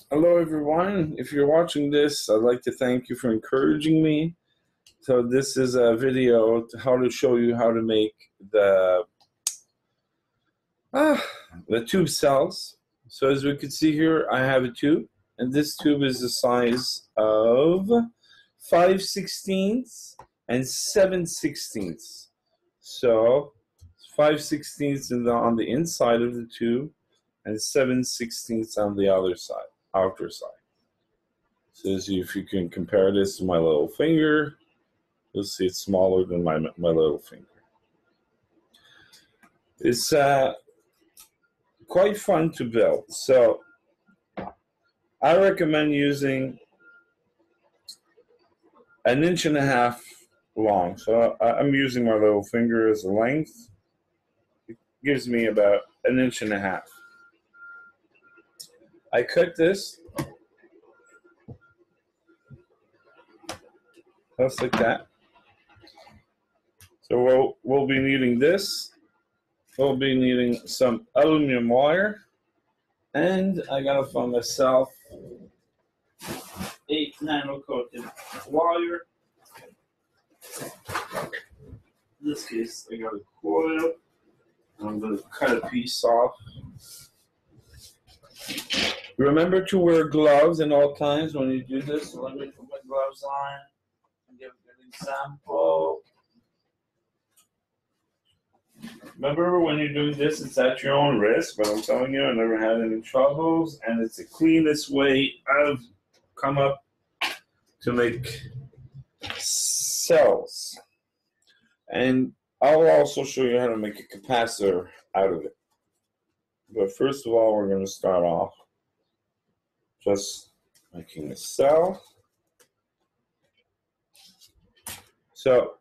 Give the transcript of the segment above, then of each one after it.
Hello, everyone. If you're watching this, I'd like to thank you for encouraging me. So this is a video to how to show you how to make the tube cells. So as we can see here, I have a tube, and this tube is the size of 5/16 and 7/16. So 5/16 on the inside of the tube, and 7/16 on the outer side. So if you can compare this to my little finger, you'll see it's smaller than my little finger. It's quite fun to build. So I recommend using 1.5 inches long. So I'm using my little finger as a length. It gives me about 1.5 inches. I cut this just like that. So we'll be needing this. We'll be needing some aluminum wire, and I gotta find myself 8 nano coated wire. In this case, I got a coil. I'm gonna cut a piece off. Remember to wear gloves at all times when you do this. So let me put my gloves on and give a good example. Remember, when you're doing this, it's at your own risk, but I'm telling you, I never had any troubles, and it's the cleanest way I've come up to make cells. And I'll also show you how to make a capacitor out of it. But first of all, we're going to start off just making a cell. So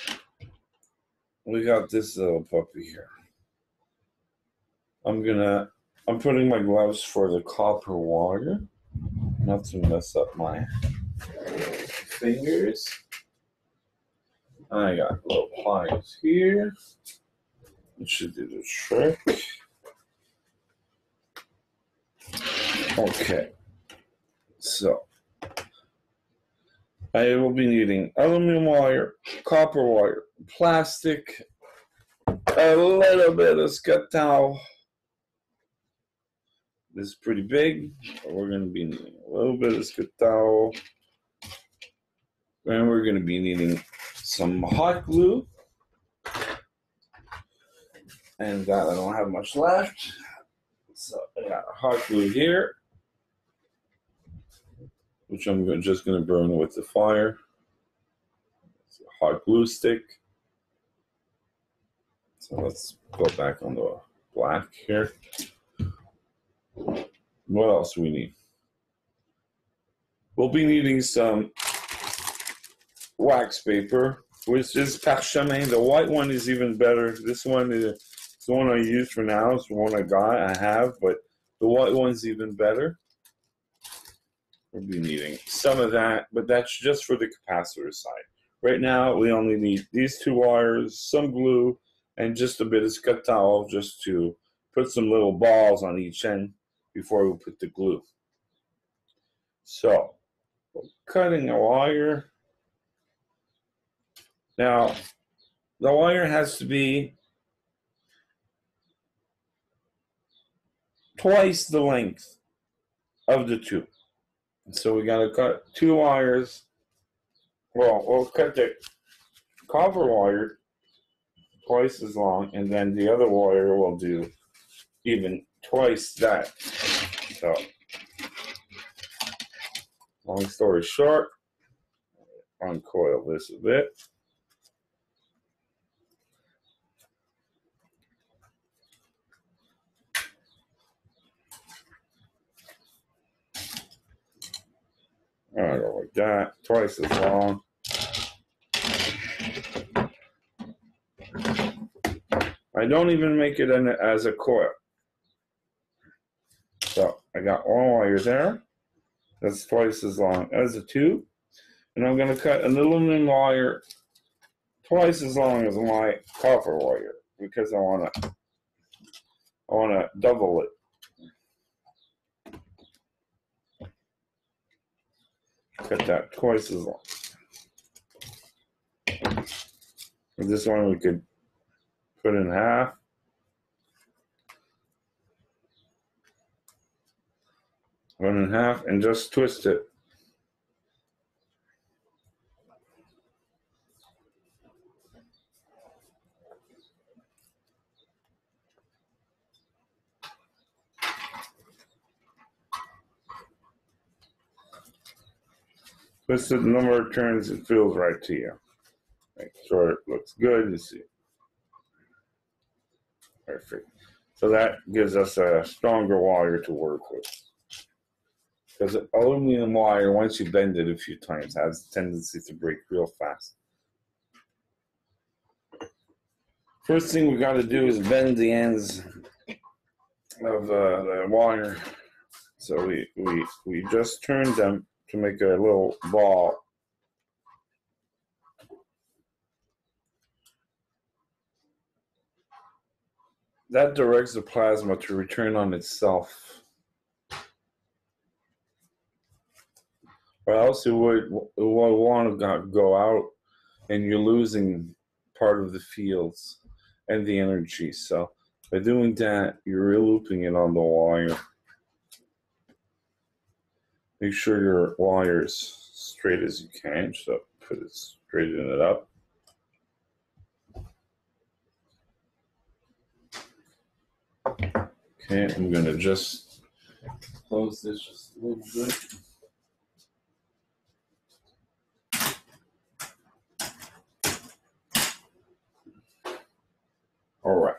we got this little puppy here. I'm putting my gloves for the copper wire, not to mess up my fingers. I got little pliers here. It should do the trick. Okay, so I will be needing aluminum wire, copper wire, plastic, a little bit of Scott towel. This is pretty big. We're going to be needing a little bit of Scott towel. And we're going to be needing some hot glue. And I don't have much left. So I got hot glue here, which I'm just going to burn with the fire. It's a hot glue stick. So let's go back on the black here. What else do we need? We'll be needing some wax paper, which is parchemin. The white one is even better. This one is the one I use for now. It's the one I have, but the white one's even better. We'll be needing some of that, but that's just for the capacitor side. Right now, we only need these 2 wires, some glue, and just a bit of Scott towel just to put some little balls on each end before we put the glue. So, cutting a wire. Now, the wire has to be twice the length of the tube. So we gotta cut 2 wires. Well, we'll cut the copper wire twice as long, and then the other wire will do even twice that. So, long story short, uncoil this a bit. All right, go like that, twice as long. I don't even make it as a coil. So I got 1 wire there. That's twice as long as a tube. And I'm going to cut an aluminum wire twice as long as my copper wire because I want to double it. cut that twice as long. And this one we could put in half. One in half and just twist it. Twist it the number of turns it feels right to you. Make sure it looks good. You see. Perfect. So that gives us a stronger wire to work with. Because aluminum wire, once you bend it a few times, has a tendency to break real fast. First thing we got to do is bend the ends of the wire. So we just turned them to make a little ball. That directs the plasma to return on itself. Or else it would want to go out and you're losing part of the fields and the energy. So by doing that, you're re-looping it on the wire. Make sure your wire is straight as you can. So put it, straighten it up. Okay, I'm going to just close this just a little bit. All right.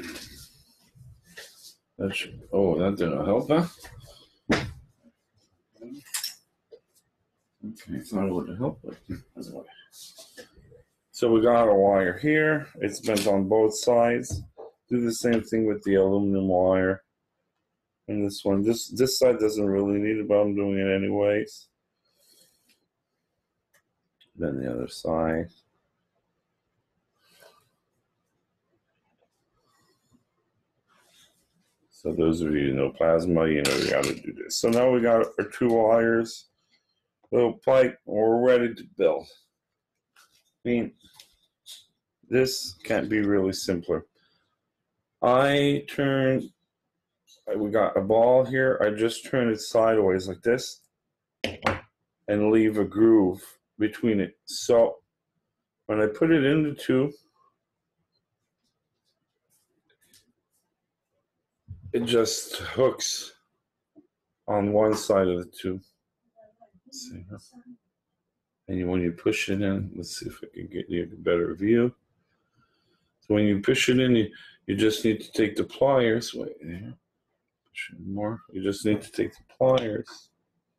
That should, oh, that didn't help, huh? Okay, thought it would help, but anyway. So we got a wire here. It's bent on both sides. Do the same thing with the aluminum wire. And this one, this side doesn't really need it, but I'm doing it anyways. Then the other side. So those of you who know plasma, you know you got to do this. So now we got our two wires, little pipe, and we're ready to build. I mean, this can't be really simpler. We got a ball here. I just turn it sideways like this and leave a groove between it. So when I put it in the tube, it just hooks on one side of the tube. Let's see. And when you push it in, let's see if I can get you a better view. So when you push it in, you just need to take the pliers. Wait, there. Push it more. You just need to take the pliers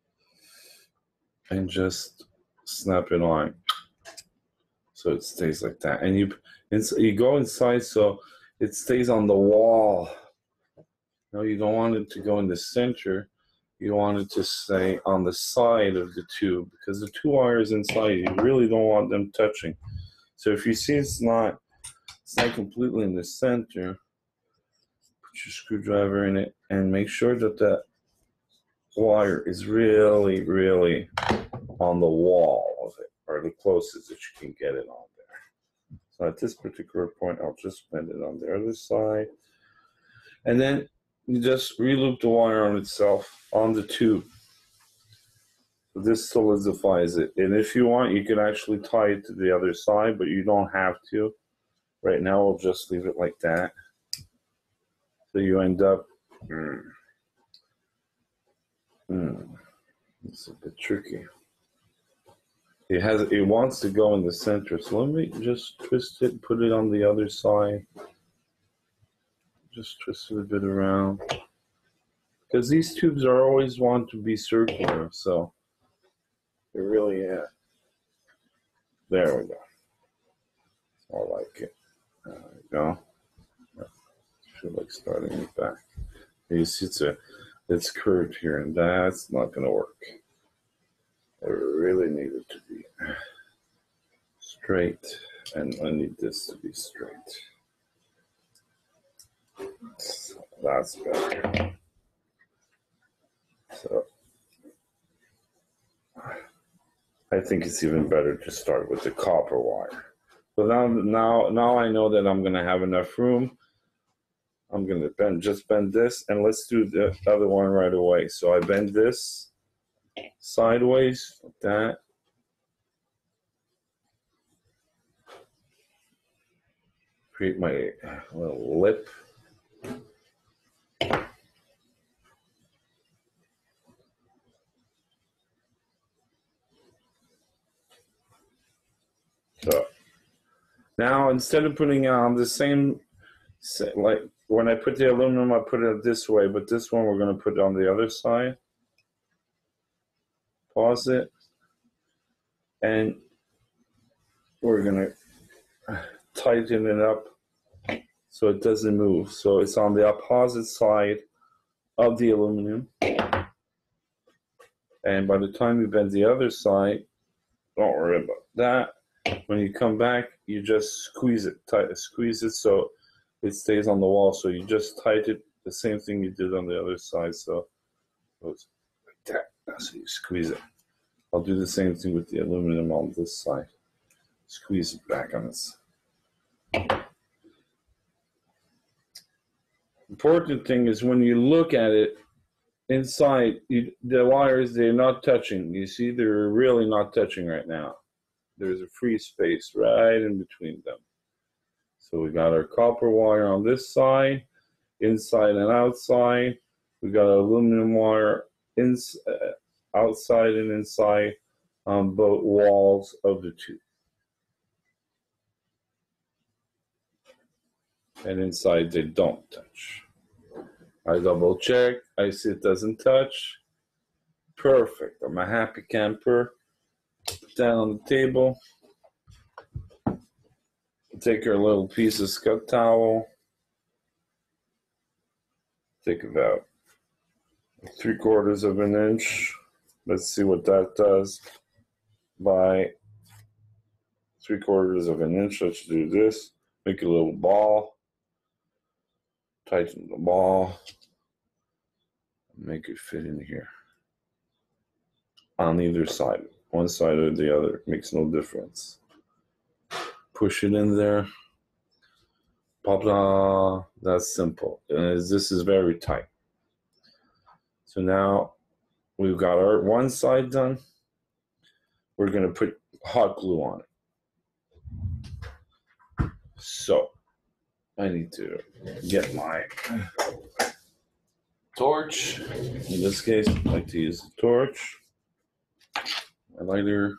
and just snap it on, so it stays like that. And you go inside so it stays on the wall. No, you don't want it to go in the center. You want it to stay on the side of the tube because the two wires inside, you really don't want them touching. So if you see it's not completely in the center, put your screwdriver in it and make sure that that wire is really, really on the wall of it, or the closest that you can get it on there. So at this particular point, I'll just bend it on the other side. And then you just re-loop the wire on itself on the tube. So this solidifies it. And if you want, you can actually tie it to the other side, but you don't have to. Right now, we'll just leave it like that. So you end up, it's a bit tricky. It wants to go in the center. So let me just twist it, put it on the other side. Just twist it a bit around. Because these tubes are always want to be circular, so they really, there we go. More like it. There we go. I feel like starting it back. You see it's curved here, and that's not going to work. I really need it to be straight, and I need this to be straight. So that's better. So I think it's even better to start with the copper wire. So now I know that I'm gonna have enough room. I'm gonna just bend this, and let's do the other one right away. So I bend this sideways, like that. Create my little lip. So now instead of putting it on the same, like when I put the aluminum, I put it this way, but this one we're going to put it on the other side. Pause it. And we're going to tighten it up so it doesn't move. So it's on the opposite side of the aluminum. And by the time you bend the other side, don't worry about that. When you come back, you just squeeze it so it stays on the wall. So you just tighten it the same thing you did on the other side. So it goes like that. So you squeeze it. I'll do the same thing with the aluminum on this side. Squeeze it back on this. Important thing is when you look at it inside, the wires, they're not touching. You see, they're really not touching right now. There's a free space right in between them. So we got our copper wire on this side, inside and outside. We got our aluminum wire outside and inside on both walls of the tube. And inside they don't touch. I double check, I see it doesn't touch. Perfect, I'm a happy camper. Put that on the table. Take our little piece of scrub towel. Take about 3/4 of an inch. Let's see what that does. By 3/4 of an inch, let's do this. Make a little ball. Tighten the ball. Make it fit in here. On either side. One side or the other. Makes no difference. Push it in there. Blah, that's simple. This is very tight. So now we've got our one side done. We're going to put hot glue on it. So I need to get my torch. In this case, I like to use the torch. A lighter.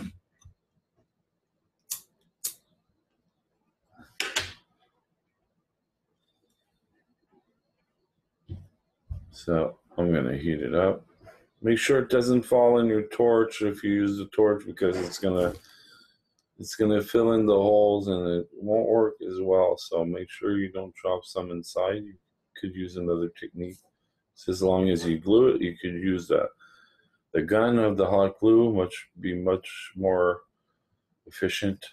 So I'm going to heat it up. Make sure it doesn't fall in your torch if you use the torch, because it's gonna fill in the holes and it won't work as well. So make sure you don't drop some inside. You could use another technique. So as long as you glue it, you could use the gun of the hot glue, be much more efficient.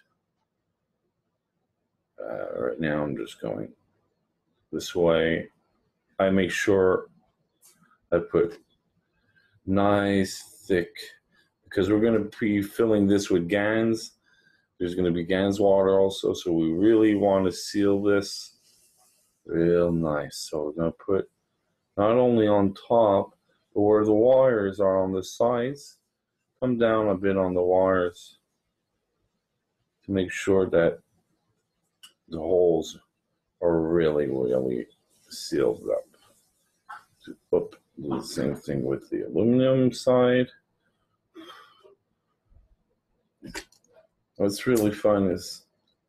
Right now I'm just going this way. I make sure I put nice thick, because we're going to be filling this with Gans. There's going to be Gans water also, so we really want to seal this real nice. So we're going to put not only on top, but where the wires are on the sides, come down a bit on the wires to make sure that the holes are really, really sealed up. Do the same thing with the aluminum side. What's really fun is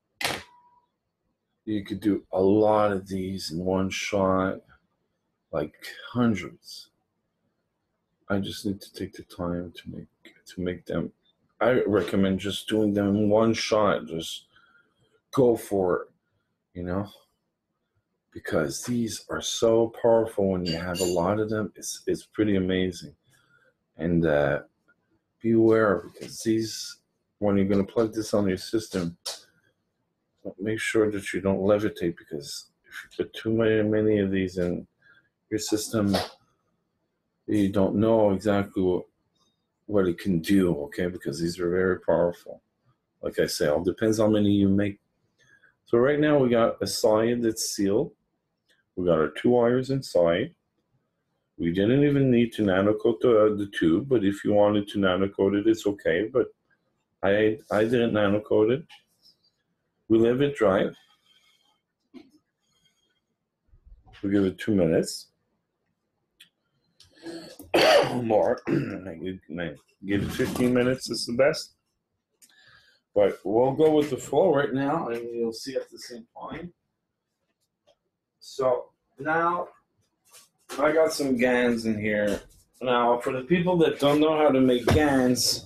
you could do a lot of these in one shot, like hundreds. I just need to take the time to make them. I recommend just doing them in one shot. Just go for it, because these are so powerful when you have a lot of them. It's pretty amazing. And beware, because these, when you're going to plug this on your system, make sure that you don't levitate, because if you put too many of these in your system, you don't know exactly what it can do, okay? Because these are very powerful. Like I say, it all depends how many you make. So right now we got a side that's sealed. We got our 2 wires inside. We didn't even need to nano coat the tube, but if you wanted to nano coat it, it's okay. But I didn't nano coat it. We let it dry. We give it 2 minutes. More. Give it 15 minutes is the best. But we'll go with the flow right now, and you'll see at the same time. So now I got some GANs in here. Now, for the people that don't know how to make GANs,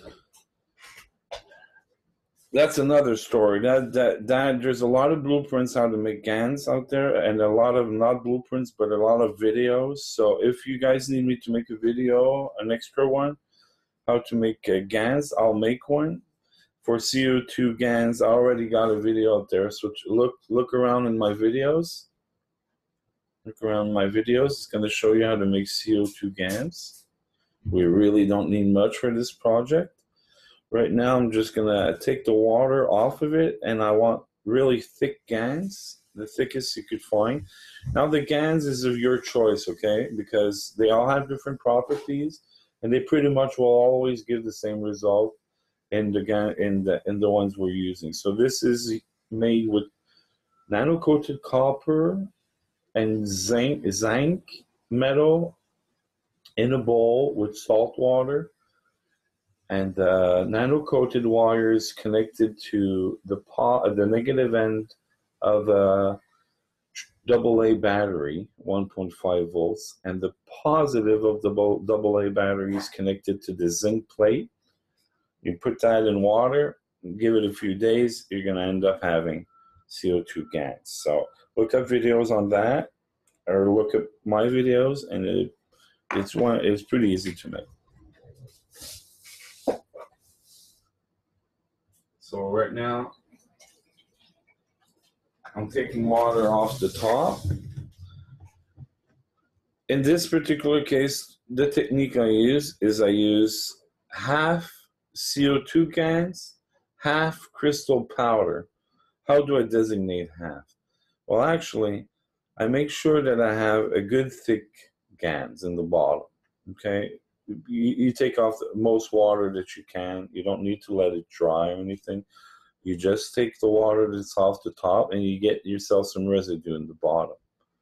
that's another story. That there's a lot of blueprints how to make GANs out there, and a lot of not blueprints, but a lot of videos. So if you guys need me to make a video, an extra one, how to make GANs, I'll make one. For CO2 GANs, I already got a video out there. So look around in my videos. Look around my videos. It's going to show you how to make CO2 GANs. We really don't need much for this project. Right now, I'm just going to take the water off of it, and I want really thick GANs, the thickest you could find. Now, the GANs is of your choice, okay? Because they all have different properties, and they pretty much will always give the same result in the ones we're using. So this is made with nano-coated copper and zinc metal in a bowl with salt water, and nano-coated wires connected to the negative end of a AA battery, 1.5 volts, and the positive of the AA battery is connected to the zinc plate. You put that in water, give it a few days, you're going to end up having CO2 GANs. So look up videos on that, or look at my videos, and it's pretty easy to make. So right now, I'm taking water off the top. In this particular case, the technique I use is I use half CO2 GANs, half crystal powder. How do I designate half? Well, actually, I make sure that I have a good thick GANs in the bottom, okay? You take off the most water that you can. You don't need to let it dry or anything. You just take the water that's off the top, and you get yourself some residue in the bottom.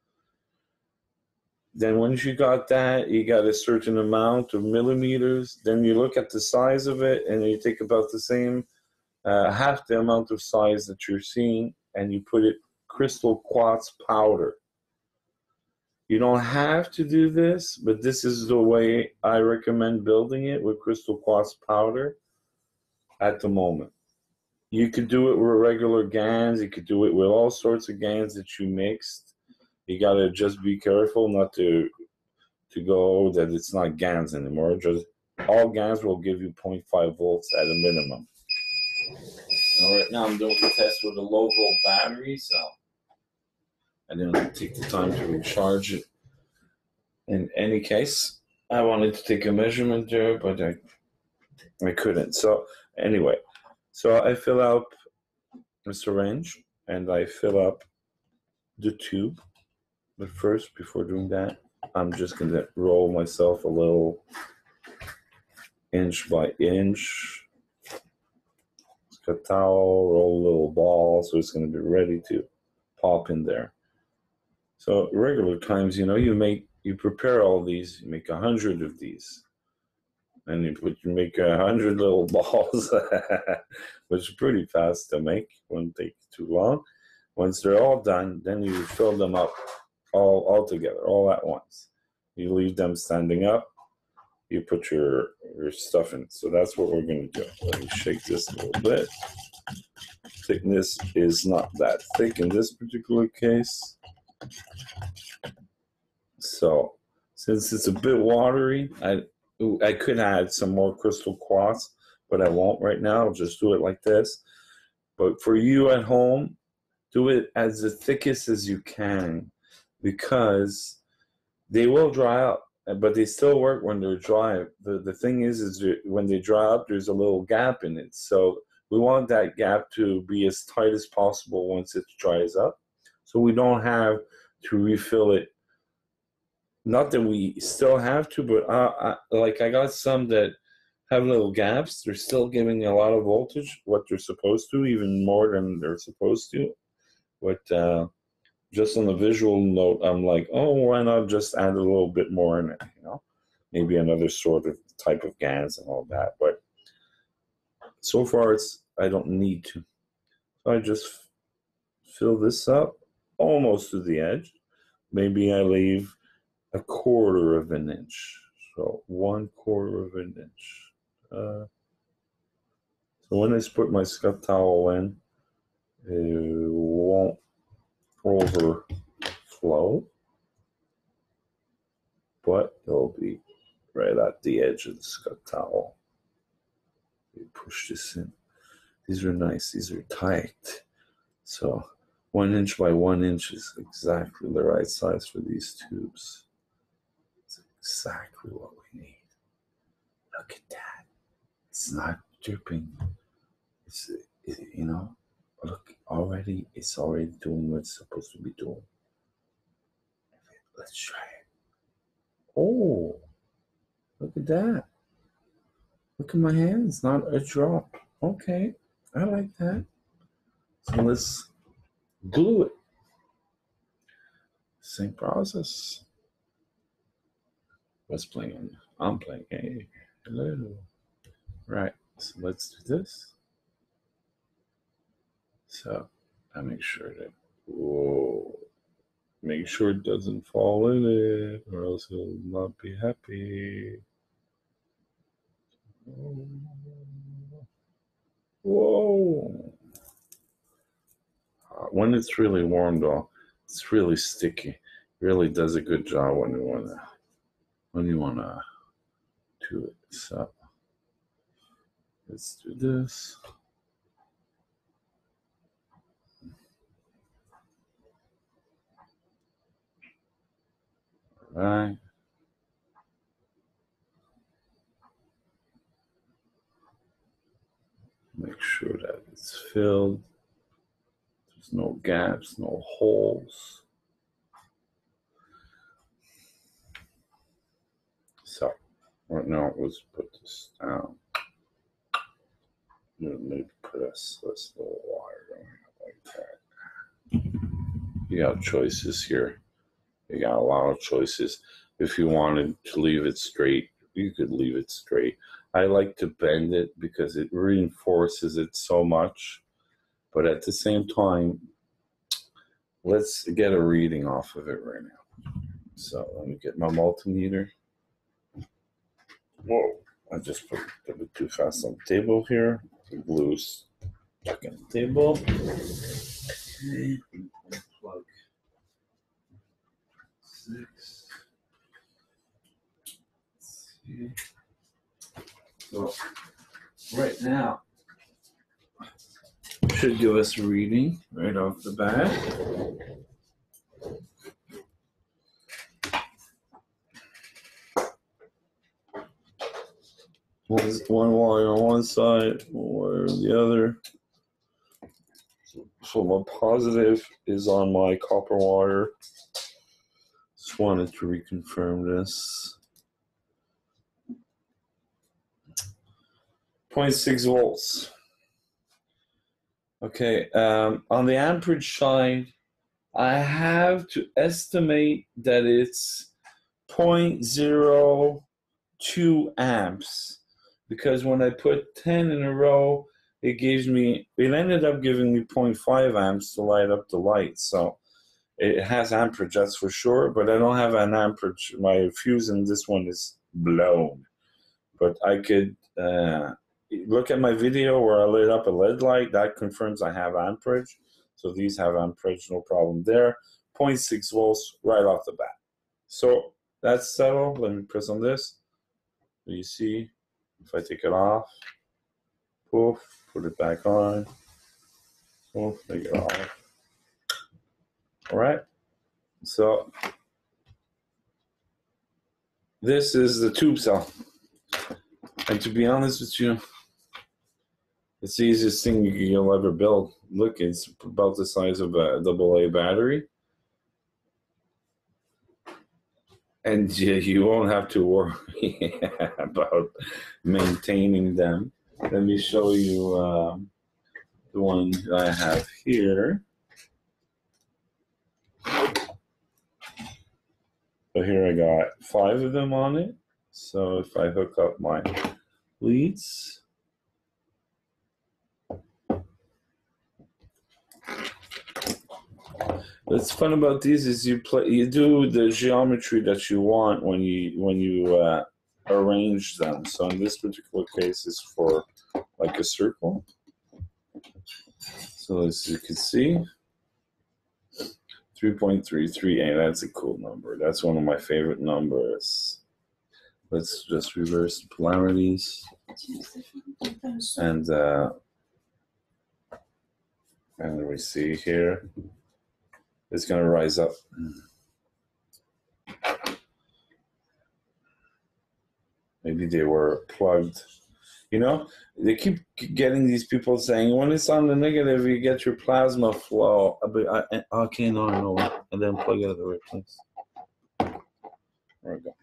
Then once you got that, you got a certain amount of millimeters. Then you look at the size of it, and you take about the same, half the amount of size that you're seeing, and you put it crystal quartz powder. You don't have to do this, but this is the way I recommend building it, with crystal quartz powder at the moment. You could do it with regular GANs. You could do it with all sorts of GANs that you mixed. You gotta just be careful not to go that it's not GANs anymore. Just all GANs will give you 0.5 volts at a minimum. Now, right now I'm doing the test with a low volt battery, so I didn't take the time to recharge it. In any case, I wanted to take a measurement there, but I couldn't. So anyway, so I fill up a syringe and I fill up the tube. But first, before doing that, I'm just going to roll myself a little inch by inch. Just got a towel, roll a little ball, so it's going to be ready to pop in there. So regular times, you prepare all these, you make 100 of these. And you make 100 little balls, which is pretty fast to make, wouldn't take too long. Once they're all done, then you fill them up all together, all at once. You leave them standing up, you put your stuff in. So that's what we're going to do. Let me shake this a little bit. Thickness is not that thick in this particular case. So since it's a bit watery, I could add some more crystal quartz, but I won't right now. I'll just do it like this. But for you at home, do it as the thickest as you can, because they will dry up. but they still work when they're dry. The thing is when they dry up, there's a little gap in it. So we want that gap to be as tight as possible once it dries up, so we don't have to refill it. Not that we still have to, but I got some that have little gaps. They're still giving a lot of voltage, what they're supposed to, even more than they're supposed to. But just on a visual note, I'm like, oh, why not just add a little bit more in it, maybe another sort of type of gas and all that. But so far, I don't need to. So I just fill this up almost to the edge. Maybe I leave a quarter of an inch. So 1/4 of an inch. So when I put my scut towel in, it won't overflow, but it'll be right at the edge of the scut towel. You push this in. These are nice. These are tight. So 1 inch by 1 inch is exactly the right size for these tubes. It's exactly what we need. Look at that. It's not dripping. Look, it's already doing what it's supposed to be doing. Let's try it. Oh, look at that. Look at my hands, not a drop. Okay, I like that. So let's glue it. Same process. What's playing? I'm playing. Hey, hello. Right, so let's do this. So I make sure that, make sure it doesn't fall in it, or else he'll not be happy. Whoa. When it's really warm though, it's really sticky. It really does a good job when you wanna do it. So let's do this. All right. Make sure that it's filled. There's no gaps, no holes. So right now, let's put this down. Maybe put this little wire going like that. You got choices here. You got a lot of choices. If you wanted to leave it straight, you could leave it straight. I like to bend it because it reinforces it so much. But at the same time, let's get a reading off of it right now. So let me get my multimeter. Whoa, I just put it a bit too fast on the table here. The glue's stuck in the table. Plug 6. Let's see. So right now, should give us a reading right off the bat. One wire on one side, one wire on the other. So my positive is on my copper wire. Just wanted to reconfirm this. 0.6 volts. Okay, on the amperage side, I have to estimate that it's 0.02 amps, because when I put 10 in a row, it ended up giving me 0.5 amps to light up the light. So it has amperage, that's for sure, but I don't have an amperage. My fuse in this one is blown. But I could look at my video where I lit up a LED light. That confirms I have amperage. So these have amperage, no problem there. 0.6 volts right off the bat. So that's settled. Let me press on this. You see, if I take it off, poof, put it back on, poof, take it off. All right. So this is the tube cell. And to be honest with you, it's the easiest thing you'll ever build. Look, it's about the size of a AA battery. And you won't have to worry about maintaining them. Let me show you the one I have here. So here I got 5 of them on it. So if I hook up my leads, what's fun about these is you do the geometry that you want when you arrange them. So in this particular case, it's for like a circle. So as you can see, 3.338. That's a cool number. That's one of my favorite numbers. Let's just reverse the polarities, and we see here it's going to rise up. Maybe they were plugged. You know, they keep getting these people saying, when it's on the negative, you get your plasma flow. Okay, no. And then plug it at the right place. There we go.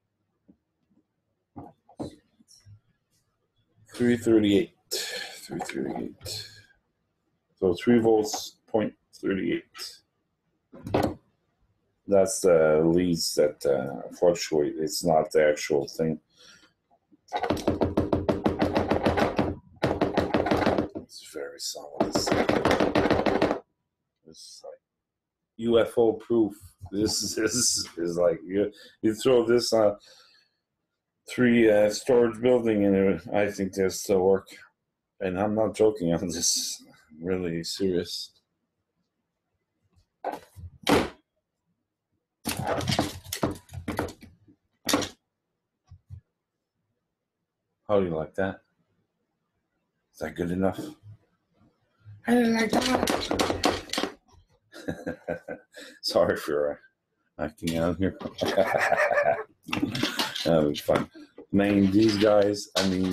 338. So 3 volts, 0.38. That's the leads that fluctuate. It's not the actual thing. It's very solid. This is like UFO proof. This is like you throw this on 3 storage building, and I think they'll still work. And I'm not joking. I'm just really serious. How do you like that? Is that good enough? I didn't like that. Sorry for acting out here. That was fun. These guys,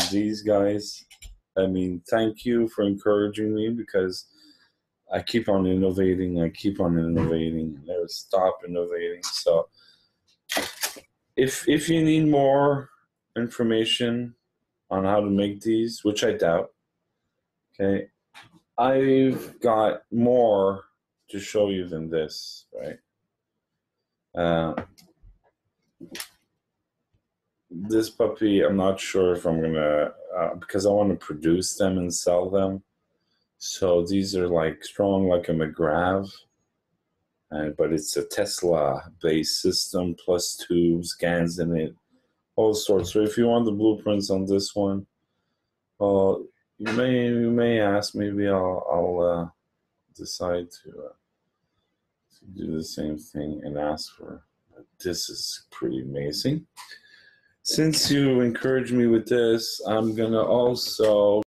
thank you for encouraging me, because I keep on innovating. I never stop innovating. So if you need more information on how to make these, which I doubt, okay, I've got more to show you than this, right? This puppy, I'm not sure if I'm gonna, because I want to produce them and sell them. So these are like strong like a McGrath, but it's a Tesla-based system plus tubes, GANs in it, all sorts. So if you want the blueprints on this one, you may ask. Maybe I'll decide to do the same thing and ask for. This is pretty amazing. Since you encouraged me with this, I'm gonna also